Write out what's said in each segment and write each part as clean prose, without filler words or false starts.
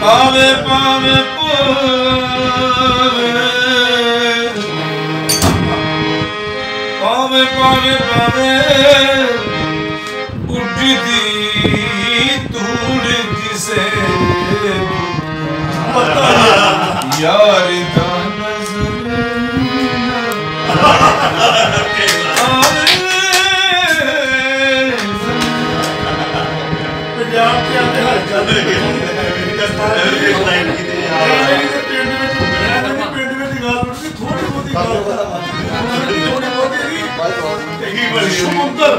ਪਾਵੇ ਪਾਵੇ ਪਾਵੇ ਪਾਵੇ ਪਾਵੇ ਉੱਡਦੀ ਧੂੜ ਜਿਸੇ ਯਾਰ ਦਾ ਨਜ਼ਰ ਪੰਜਾਬ ਕੇ ਆਂਦੇ ਹਰ ਚੱਲ ਰਹੇ ਪਿੰਡ ਵਿੱਚ ਗੱਲ ਉੱਠੀ ਥੋੜੀ ਬਹੁਤੀ ਗੱਲ ਥੋੜੀ ਬਹੁਤੀ ਸਮੁੰਦਰ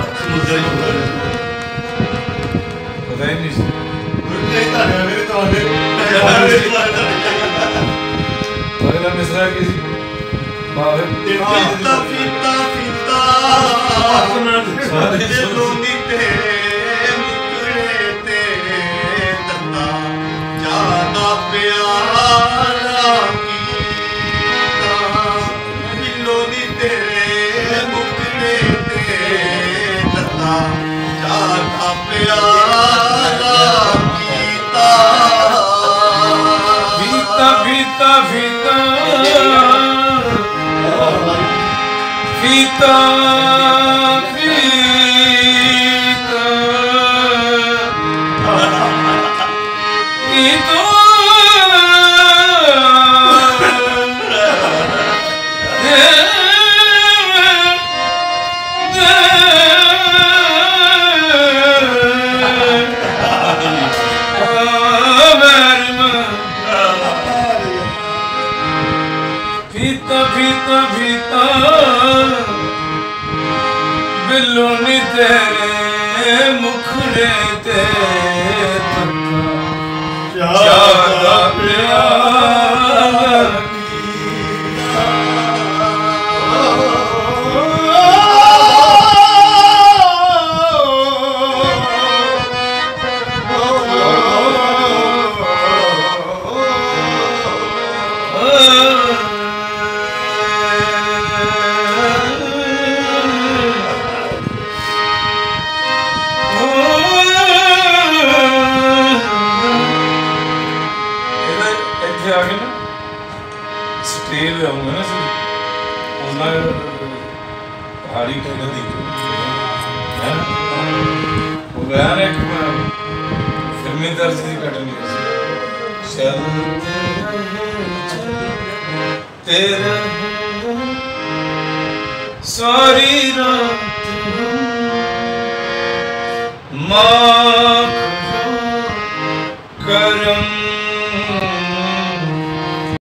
ਪਤਾ ਹੀ ਨਹੀਂ ਅਗਲਾ ਮਿਸਰਾ ਕੀ ਸੀ ਬਾਵੇ ਫੀਤਾ ਫੀਤਾ ਫੀਤਾ ਦਿਲੋਂ ਦੀ ਤੇਰੇ ਮੁਕੜੇ ਤੇ ਤੰਨਾ ਜ਼ਿਆਦਾ ਪਿਆਰਾ ਕੀਤਾ ਦਿਲੋਂ ਦੀ ਤੇਰੇ ਮੁਕੜੇ ਤੇ ਤੰਨਾ ਜ਼ਿਆਦਾ ਪਿਆਰਾ ਕੀਤਾ ਫੀਤਾ ਫੀਤਾ ਫੀਤਾ ਫੀਤਾ ਬਿਲੋਨੀ ਤੇਰੇ ਮੁਖੜੇ ਤੇ ਜ਼ਿਆਦਾ ਪਿਆਰ पहाड़ी की नदी है ना वो गया ना एक फिल्मी दर्ज की कटनी चल तेरा सारी रात माँ करम